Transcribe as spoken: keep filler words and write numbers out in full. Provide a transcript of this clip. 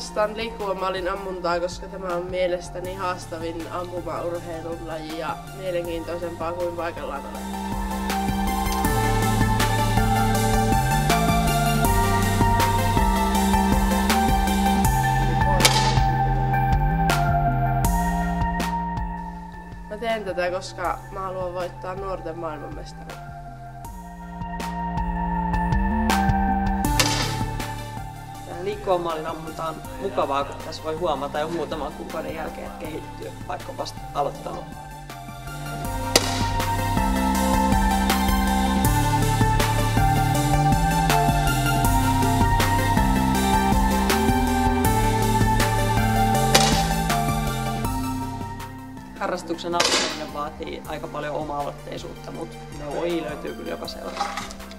harrastan liikkuvan maalin ammuntaa, koska tämä on mielestäni haastavin ampumaurheilun laji ja mielenkiintoisempaa kuin paikallaan olen. Mä teen tätä, koska mä haluan voittaa nuorten maailmanmestarin. Liikkuvan maalin ammunta on mukavaa, kun tässä voi huomata jo muutaman kuukauden jälkeen, että kehittyy, vaikka vasta aloittanut. Harrastuksen aloittaminen vaatii aika paljon oma-aloitteisuutta, mutta neuvojia löytyy kyllä joka seurasta.